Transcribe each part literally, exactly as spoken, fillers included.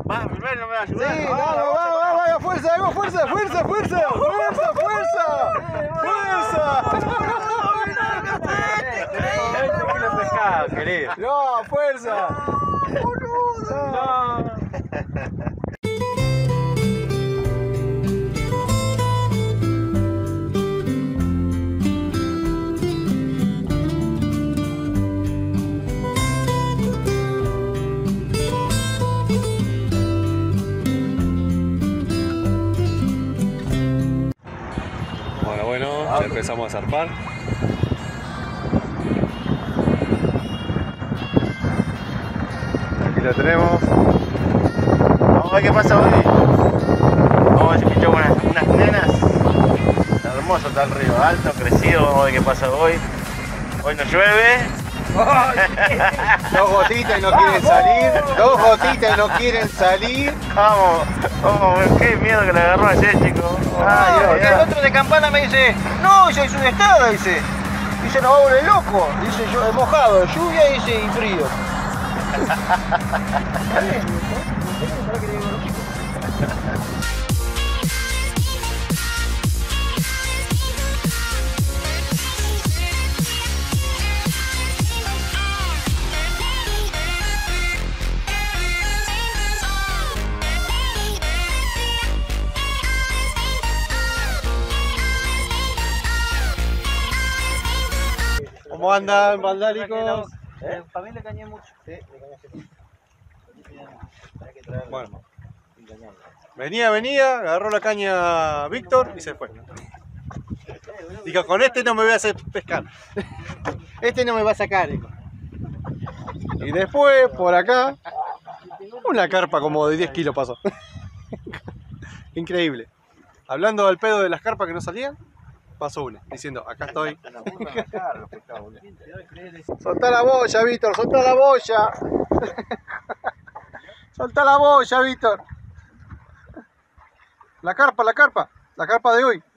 Va, primero no me va a ayudar. Sí, vamos, vamos, vamos, vamos, fuerza, vamos, fuerza, fuerza, fuerza, fuerza, fuerza, fuerza. Tenemos veinte kilos de pescado, querido. No, fuerza. No. Bueno, bueno, ya empezamos a zarpar. Aquí lo tenemos. Vamos a ver qué pasa hoy. Vamos a ver si pinchamos unas, unas nenas. Está hermoso, está el río, alto, crecido. Vamos a ver qué pasa hoy. Hoy no llueve. Dos gotitas y no quieren salir. Dos gotitas y no quieren salir. Vamos, vamos, qué miedo que le agarró ayer, chicos. Ah, porque el otro de Campana me dice, no, ya es una estada, dice. Dice, nos va a volver loco. Dice, yo, mojado, lluvia, dice, y frío. ¿Cómo andan, vandálicos? ¿Eh? También le cañé mucho. Sí, le cañé. Bueno. Venía, venía, agarró la caña Víctor y se fue. Dijo, con este no me voy a hacer pescar. Este no me va a sacar, dijo. Y después, por acá, una carpa como de diez kilos pasó. Increíble. Hablando al pedo de las carpas que no salían, pasó una, diciendo, acá estoy. Soltá la boya, Víctor, soltá la boya. Soltá la boya, Víctor. La carpa, la carpa, la carpa de hoy.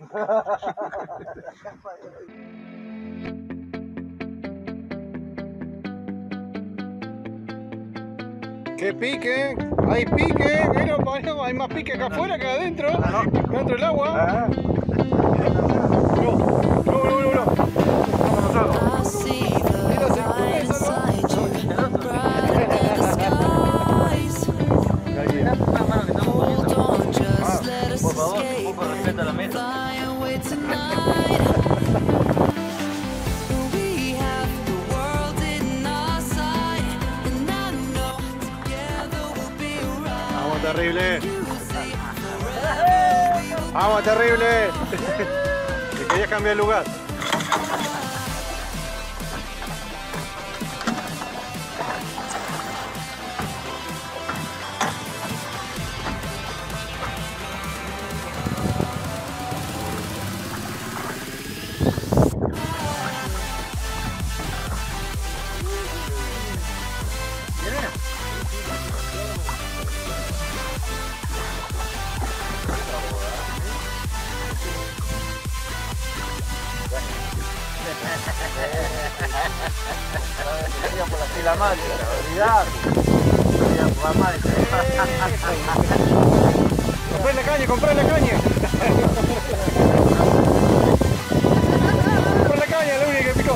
¡Qué pique! ¡Hay pique! Bueno, hay más pique acá afuera que adentro. Dentro del agua. No, no, no, no, no. Vamos nosotros. Por favor, un poco de respeto a la mesa. Vamos, terrible. Vamos, terrible. Te querías cambiar el lugar. Por la fila madre, olvidate. Compré la caña, compré la caña. Compré la caña, la única que picó.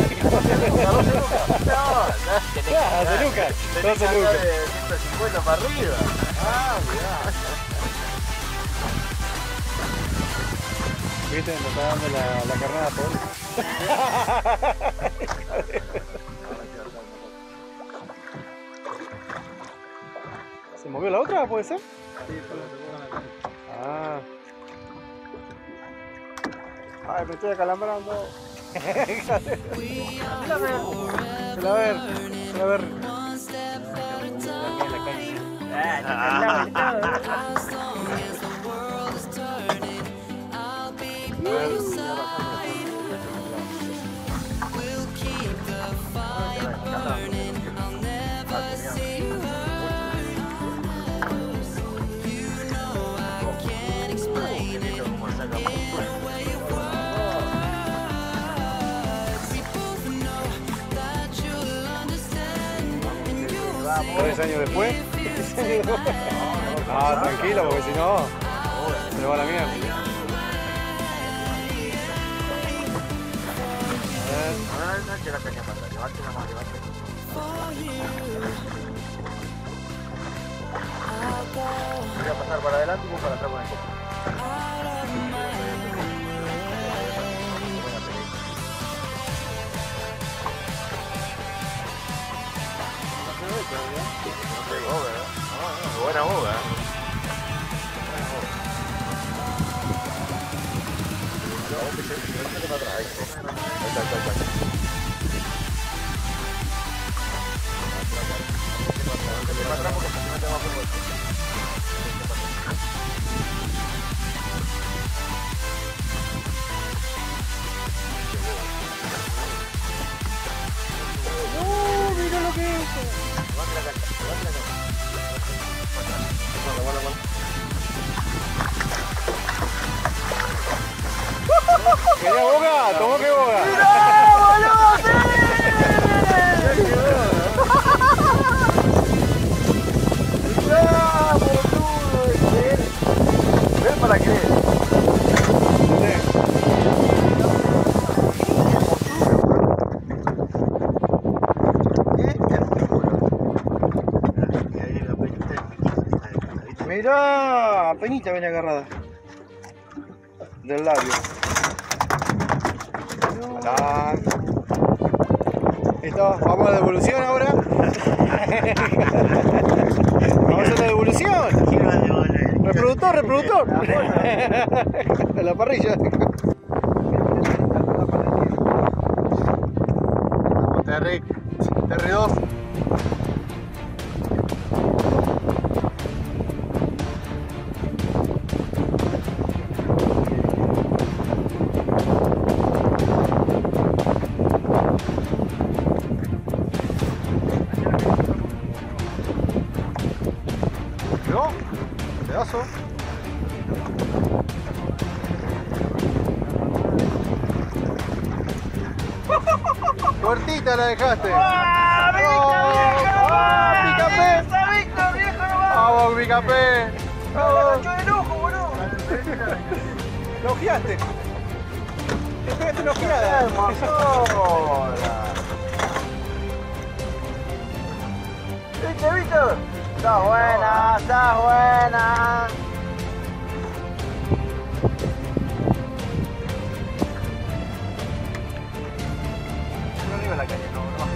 doce lucas. doce lucas. ciento cincuenta para arriba. Ah, mirá. ¿Viste? Me está dando la, la carnada por ¿Se movió la otra? ¿Puede ser? Sí, Ah. Ay, me estoy acalambrando. La ver. La ver. La ver. Tres años después. Ah, tranquilo, porque si no, se va a la mierda. No eche la caña para atrás, levante la mano, levante. Voy a pasar para adelante y voy para atrás con el copo. Buena boga. ¡No! ¡Mira lo que es! ¿Quería boga? ¿Tomó que boga? ¡Mirá, boludo! ¡Mirá, boludo! Ven para qué. Mirá, penita viene agarrada del labio. Hola. Listo, vamos a la devolución ahora. Vamos a hacer la devolución. Reproductor, reproductor. En la parrilla. Vamos, Terry. Terry dos. ¿No? Pedazo. Cortita la dejaste. ¡Ah, Víctor! ¡Ah, Picapé! ¡Esa, Víctor, viejo, no va! ¡Vamos, Picapé! ¡No, la ganchó de lujo, boludo! ¡Lo ojeaste! ¡Te pegaste una ojeada! ¿Viste, Víctor? Está buena, está buena. No arriba la calle, no, no.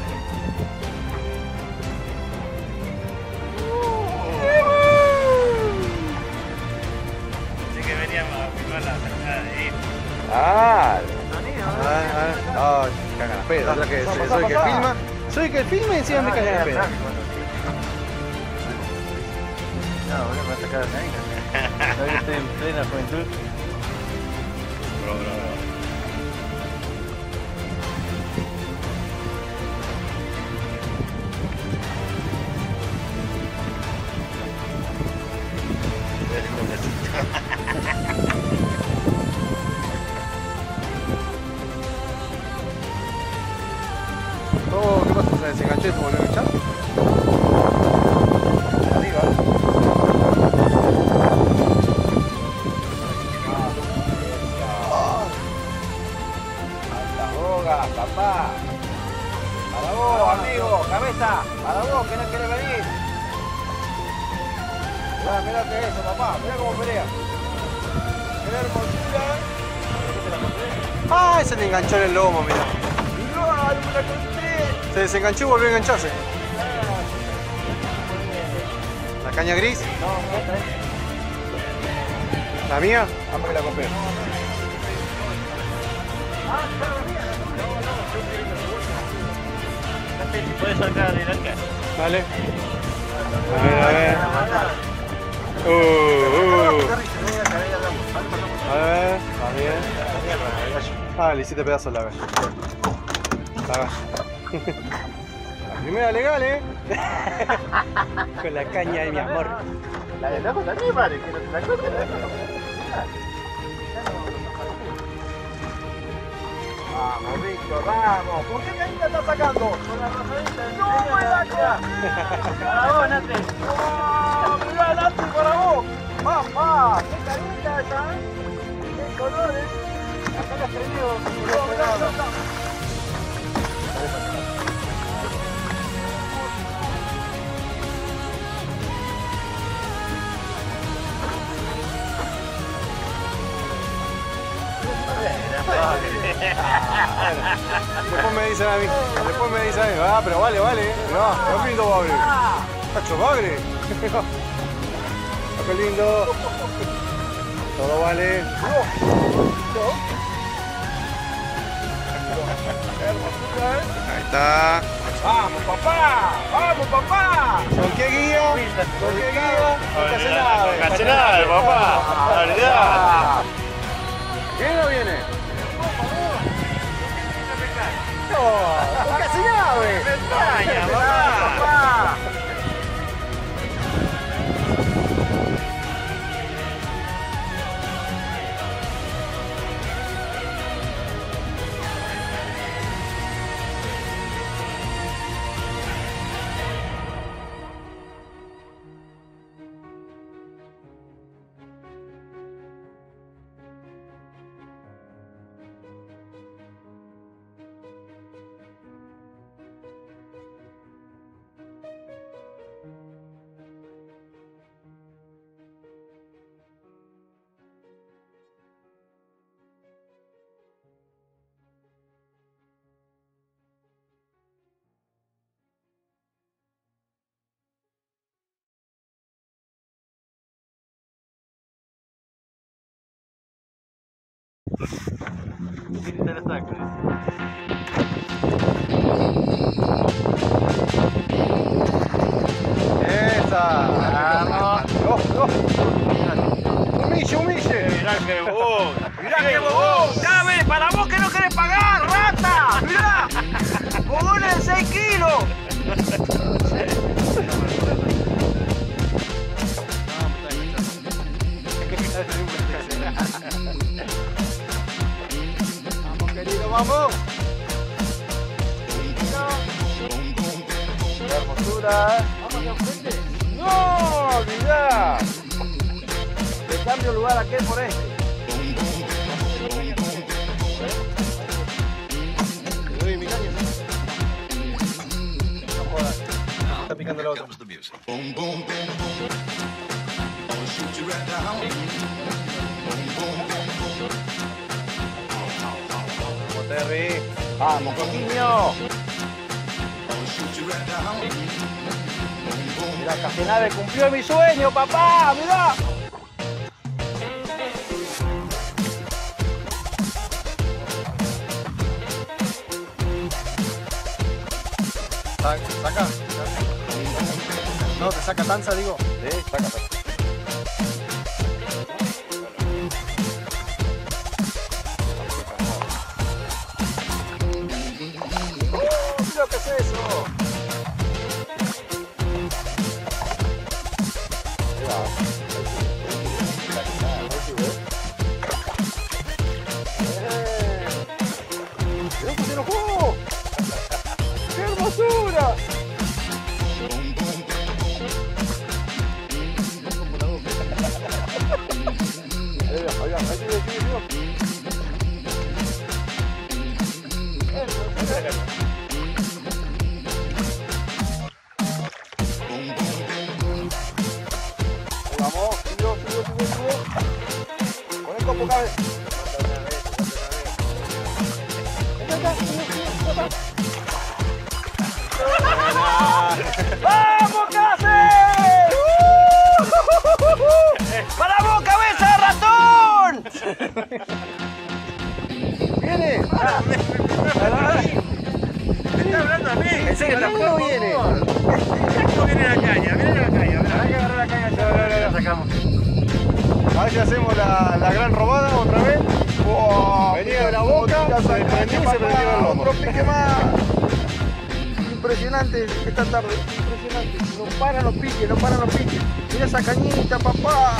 Así que veníamos a filmar la sacada de ahí. Ah, Ah, ah, ay, cagan las pedas. Otra que Pasá, soy pasá, el que pasá. filma. Soy el que filma y encima me cagan las pedas. No, boludo, me va a sacar la nariz. Todavía estoy en plena juventud. Bro, bro, bro. Oh, ¿qué pasa? ¿Se desenganchó y se volvió a enganchar? Arriba. Alta boga, papá. Para vos, amigo, cabeza. Para vos, que no querés venir. Mirá, mirá que es eso, papá. Mirá cómo pelea. Mirá hermosura. Ah, se le enganchó en el lomo, mira. Mirá, me la conté. Se desenganchó y volvió a engancharse. ¿La caña gris? No, esta es. ¿La mía? Vamos que la compré. ¿Puedes sacar de acá? Dale. A ver, a ver. Uh, uh. A ver, está bien. Ah, le hiciste pedazos la galla. La galla. La primera legal, eh. Con la caña de mi amor. La de lejos también, madre, que no te la cortes. Vamos, Víctor, vamos. ¿Por qué cañita estás sacando? Con la rosadita. ¡No me la cortes! Para vos, Nate. colores. Acá las prendió. Después me dicen a mí, después me dicen a mí, ah, pero vale, vale, no, qué lindo bagre. Cacho, bagre. Qué lindo. Todo vale. Ahí está. ¡Vamos, papá! ¡Vamos, papá! ¿Con qué guía? ¿Con qué guía? Con Casenave. Con Casenave, papá. La verdad. ¿Viene o viene? No, con Casenave. España, papá. Esa. Vamos. No, no. Humille, humille. Mirá que vos. ¡Mirá qué bobón! ¡Cabe! ¡Para vos que no querés pagar, rata! ¡Mirá! ¡Bobones de seis kilos! Vamos, querido, vamos. Qué hermosura. Vamos de frente. No, olvidá. Le cambio el lugar aquel por este. Te doy mi caña. No jodas. Está picando la otra. Vamos, Terry. ¡Vamos, Coquiño! Mirá, Casenave cumplió mi sueño, papá, mirá. Saca, saca. No, te saca tanza, digo. Sí, saca, saca. Mira qué es eso. ¡Qué hermosura! Vamos, subió, subió, subió, subió. Con el copo cabe. ¡Vamos, Case! ¡Uh! ¡Para vos, cabeza de ratón! ¡Viene! Me está hablando a mí. ¿En serio? ¿No viene? Mirá cómo viene la caña. Mirá la caña. Mirá. Hay que agarrar la caña ya. No, no, no, la sacamos. A ver si hacemos la, la gran robada otra vez. Wow, venía de la boca, se prendió y se prendió el lomo. Otro pique más. Impresionante esta tarde, impresionante. No paran los piques, no paran los piques. Mira esa cañita, papá.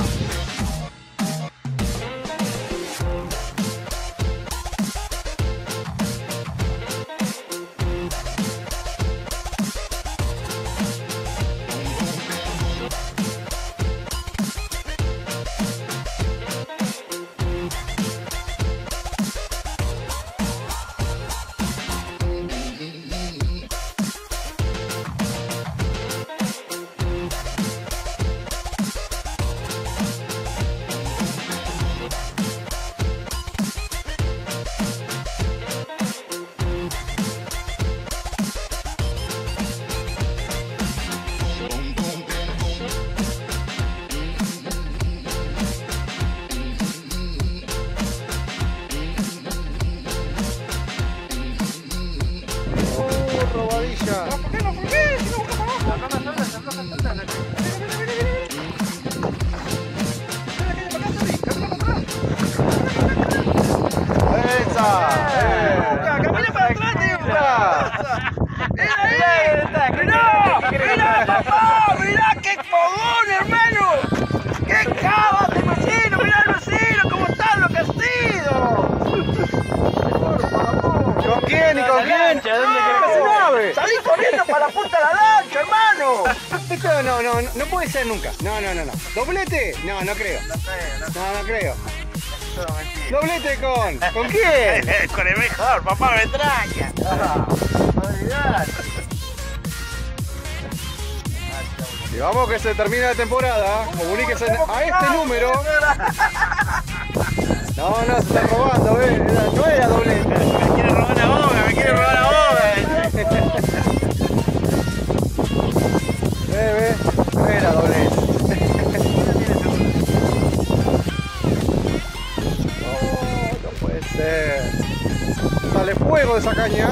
¡Esa! ¡Camina para atrás, tío! ¡Mira ahí! ¡Mirá! ¡Mirá, papá! ¡Mirá qué fogón, hermano! ¡Qué cava de vecino! ¡Mirá el vecino! ¿Cómo están los castillos? ¿Con quién y con quién? ¿Dónde querés nave? ¡Salí corriendo para la punta de la lancha, hermano! Esto no, no, no, no puede ser nunca. No, no, no, no. ¿Doblete? No, no creo. No creo, no No, no creo. creo, mentira. ¿Doblete con? ¿Con quién? Con el mejor, papá me extraña. Ah, olvidate. Y vamos que se termina la temporada. Comuníquese a este número. No, no, se están robando, ¿ves? No era doblete. Me quiere robar la boca, me quiere robar la boca. Ve, ve, no era doblete. No, no puede ser. Sale fuego de esa caña.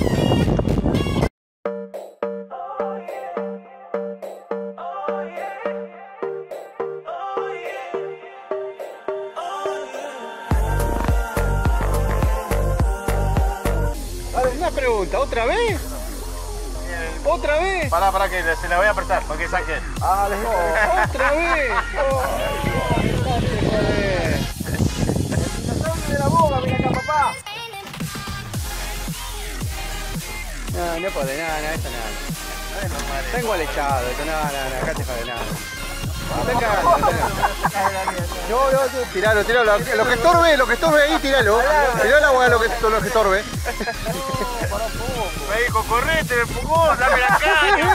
Una pregunta, ¿otra vez? ¿Otra vez? Pará, pará que se la voy a apretar para que saque. Ah, les digo. Oh, ¿otra vez? Oh, joder. de la boca, mira acá, papá. No, no puede, nada, nada, esto nada. Tengo el echado, esto nada, nada, acá te jode nada. No te cagas, no te cagas. Yo, yo, yo, tiralo, tiralo. Lo que estorbe, lo que estorbe ahí, tiralo. Tirá el agua, lo que, lo que estorbe. Me dijo, correte, me empujó, dame la caña.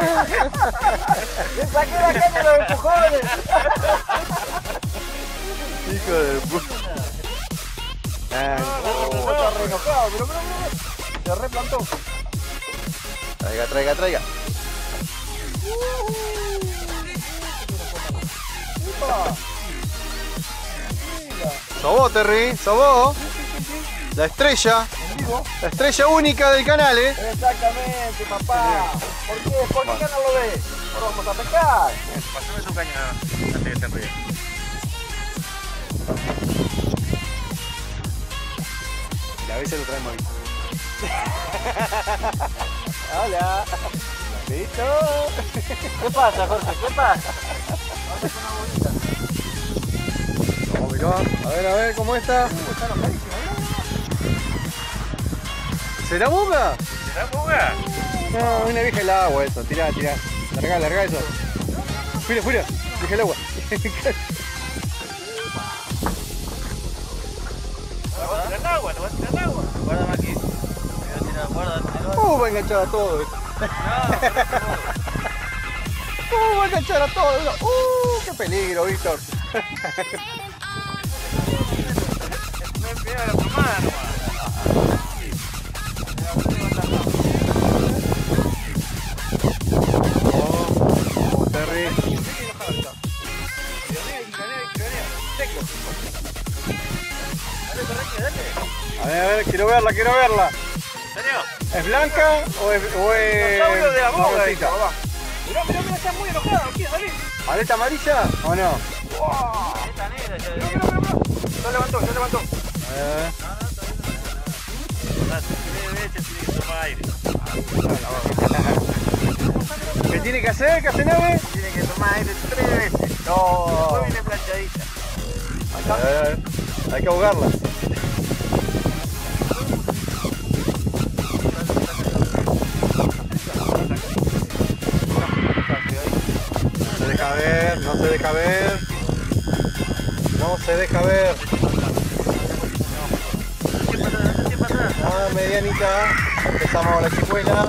Le saqué la caña de los empujones. Hijo de puta. Ah, Oh, está re enojado, pero, pero, pero. Se replantó. traiga, traiga, traiga. Sos vos, Terry, sos vos. La estrella. La estrella única del canal, ¿eh? Exactamente, papá. ¿Por qué? ¿Por qué no lo ves? Ahora vamos a pescar. Pásame su caña antes que se ríe. Y a veces lo traemos ahí. Hola. ¿Listo? ¿Qué pasa, Jorge? ¿Qué pasa? Vamos, mirá. A ver, a ver, ¿cómo está? ¿Será boga? ¿Será boga? No, una vieja el agua eso. Tirá, tirá. Largá, largá eso. Fuera, fuera. Deja el agua. No va a tirar agua, no va a tirar agua. Guárdame aquí. Voy a tirar, guarda, tirar. Uh, va a enganchar a todo esto. Uh, va a enganchar a todo esto. Uh, qué peligro, Víctor. Me pega la pomada nomás. Oh, Terry. A ver, a ver, quiero verla, quiero verla. ¿En serio? ¿Es blanca o es, o es Dinosaurio de la boga, marroncita? papá. Mirá, mirá, mirá, está muy enojado. Aquí, dale. ¿Aleta amarilla o no? Wow. Esta negra ya. Mirá, mirá, mirá, mirá. Ya levantó, ya levantó. A ver. Tres veces tiene que tomar aire. ¿Qué tiene que hacer, Casenave? Tiene que tomar aire tres veces. No. Después viene planchadita. A ver, hay que ahogarla. No se deja ver, no se deja ver. No se deja ver. ¿Qué pasa? Ah, medianita. Empezamos la chicuela.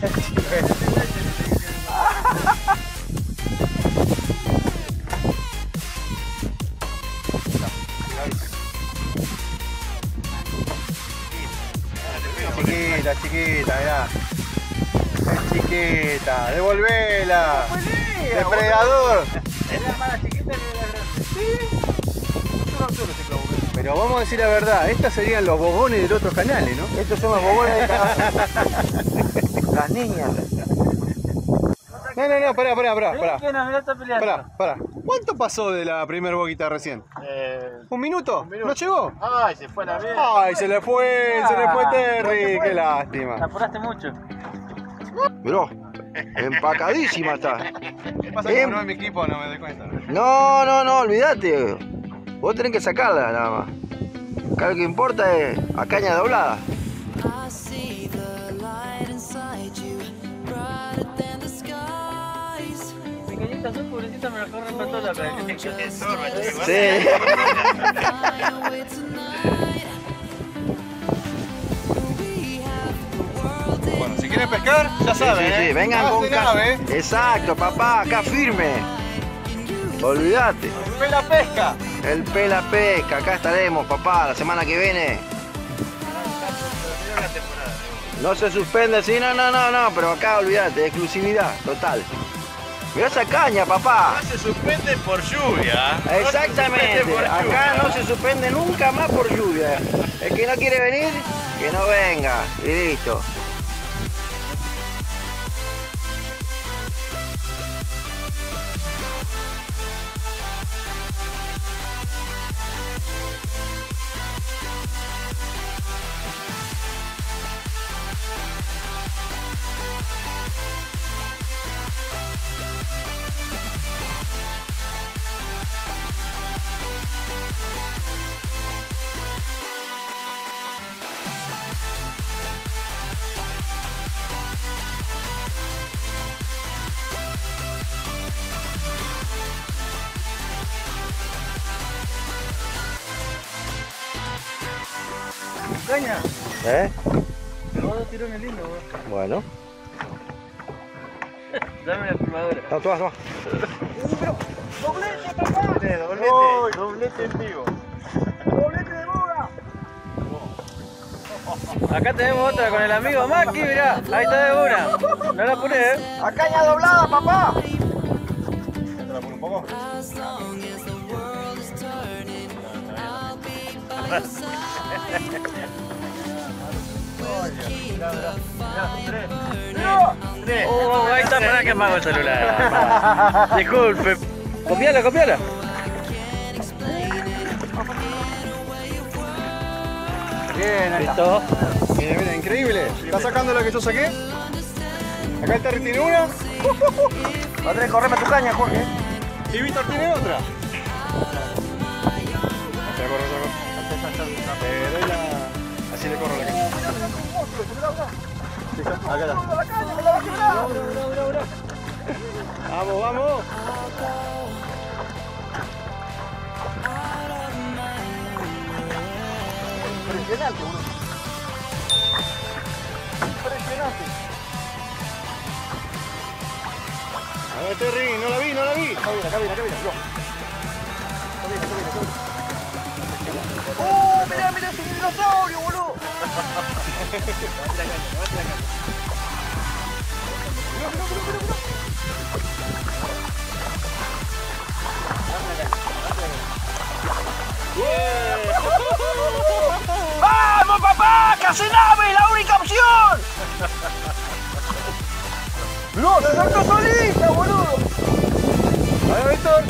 Chiquita, chiquita, mirá. Es chiquita, devolvela. Depredador. Es la hermana chiquita y la grande. Sí. Solo solo se clavó. Pero vamos a decir la verdad, estos serían los bobones de otros canales, ¿no? Estos son los bobones de cada... Las niñas. No está No, no, no, pará, pará, pará, Mirá pará. que no, mirá, está peleando. Pará, pará. ¿Cuánto pasó de la primera boquita recién? Eh, ¿Un minuto? un minuto. ¿No llegó? Ay, se fue la mierda. Ay, se le fue, se le fue Terry, qué Te lástima. apuraste mucho. Miró, empacadísima está. ¿Qué pasa Eh. que no es mi equipo? No me doy cuenta. No, no, no, olvídate. Vos tenés que sacarla nada más. Acá lo que importa es a caña doblada. I see the light inside you, brighter than the skies. Pequeñita, soy pobrecita, me la corren para toda la cara. Sí. Fly away tonight. We have the world in Bueno, si quieren pescar, ya Sí, saben, sí, sí, ¿eh? vengan Más con de ca- nave. Exacto, papá, acá firme. Olvídate. Fue la pesca. El pela pesca, acá estaremos, papá, la semana que viene. No se suspende, sí, no, no, no, no, pero acá olvídate, exclusividad, total. Mirá esa caña, papá. No se suspende por lluvia. No se Exactamente, suspende por acá lluvia. no se suspende nunca más por lluvia. El que no quiere venir, que no venga, y listo. Caña, ¿Eh? me voy a tirar un lindo, vos. Bueno. Dame la filmadora. No, toma, toma. ¡Doblete, papá! Doblete, doblete, doblete en vivo. ¡Doblete de boga! Acá tenemos otra con el amigo Maki, mirá. Ahí está de una. No la apuré, eh. A caña doblada, papá. as long as the world is turning. I'll be by your side. Keep the fire burning. Oh, ahí está, para que apago el celular. Disculpe. Copiala, copiala. Can't explain it. In a way of words. Bien, ahí está. Listo. Mira, mira, increíble. ¿Estás sacando la que yo saqué? Acá el Terry tiene una. Andrés, correme tu caña, Jorge. Y Víctor tiene otra. Te la corro, te la corro. Te doy la... Así le corro la caña. Sí, está. Acá está. Vamos, vamos. Impresionante, boludo. Impresionante. A ver, Terry, no la vi, no la vi. Acá viene, acá viene, acá viene. Yo. Acá viene, acá viene, acá viene. ¡Oh, mirá, mirá ese dinosaurio, boludo! ¡Vamos, papá! ¡Casi nave! ¡La única opción! ¡No, se saltó solita, boludo! A ver, Víctor.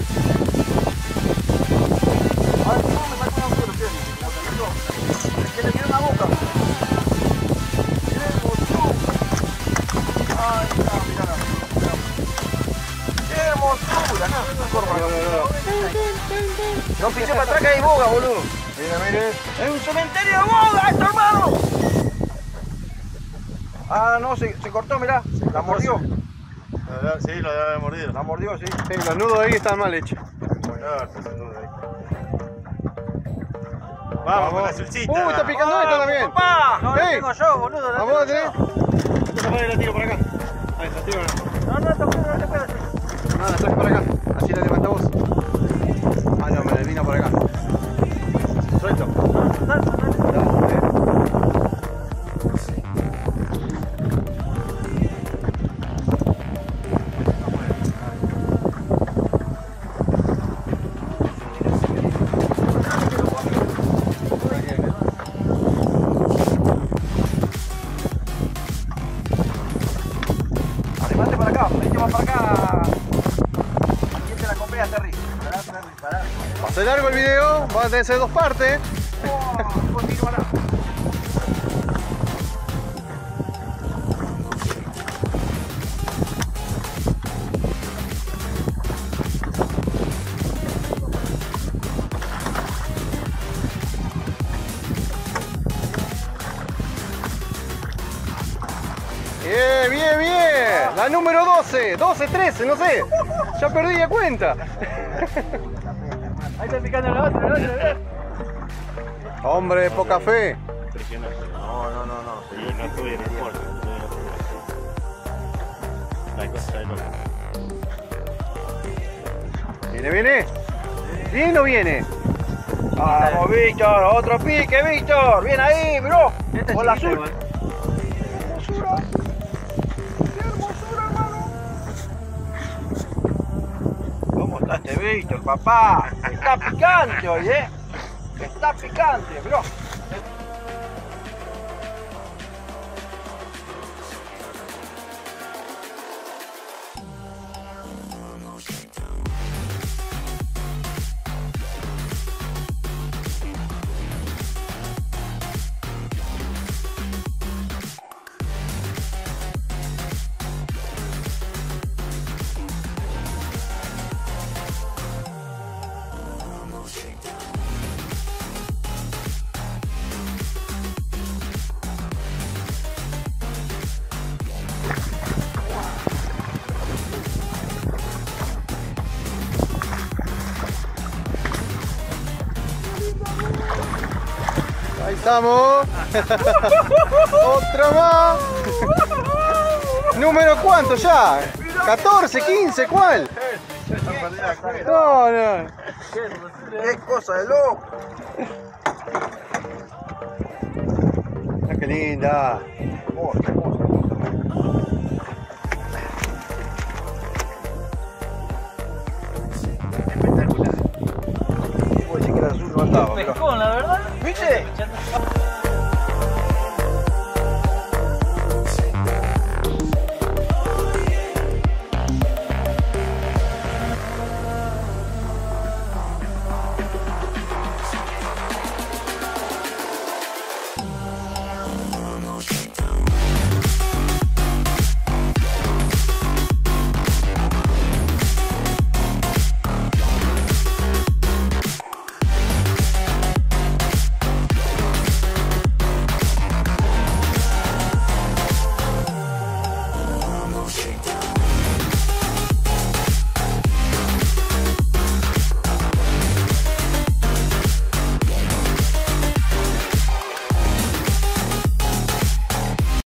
A ver, no me sacó una foto, ¿qué? Como se metió. Es que le tiró una boca. ¡Qué hermosura! ¡Ay, mirá, mirá! mirá. ¡Qué hermosura! No, no, corro, no, no, no. No pisé para atrás que hay boga, boludo. Mira, mire. ¡Es un cementerio de boga esto, hermano! Ah, no, se, se cortó, mirá. La mordió. Sí, lo debe haber mordido. La mordió, sí. Sí, los nudos ahí están mal hechos. Vamos con la salsita. ¡Uh, está picando esta también! ¡Papá! No, la ¡Ey! tengo yo, boludo. ¿A vos la tenés? Esta para la tiro por acá. Ahí está, tiro acá. No, no, no, no te puedo hacer. No, la traes por acá. Así la levanta vos. Ah, no, me la vino por acá. Suelto. Arrimate para acá, venite más para acá. Va a ser largo el video, va a tener que ser dos partes. Bien, bien, bien. La número doce, doce, trece, no sé. Ya perdí la cuenta. Ahí está picando la otra, la otra. Hombre, poca fe. Impresionante. No, no, no, no. Sí, no estuve en el puerto. La cosa de loco. ¿Viene, viene? ¿Viene o viene? Vamos, Víctor, otro pique, Víctor. Bien ahí, bro. Con la azul. Hermosura. Qué hermosura, hermano. ¿Cómo está este Víctor, papá? Está picante hoy, eh. Está picante, bro. Ahí estamos. Otra más. ¿Número cuánto ya? ¿catorce, quince? ¿Cuál? No, no. Qué cosa de loco. Ah, qué linda. Oh, qué hermosa. Espectacular. Puedo decir que la azul no andaba, pero... Pescón, la verdad. ¿Viste?